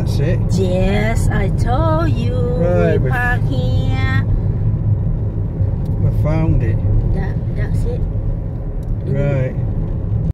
that's it. Yes, I told you. Right, we park here. We found it. That's it. Right.